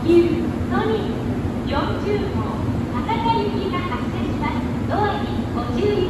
ニューソニー40号博多行きが発車します。ドアにご注意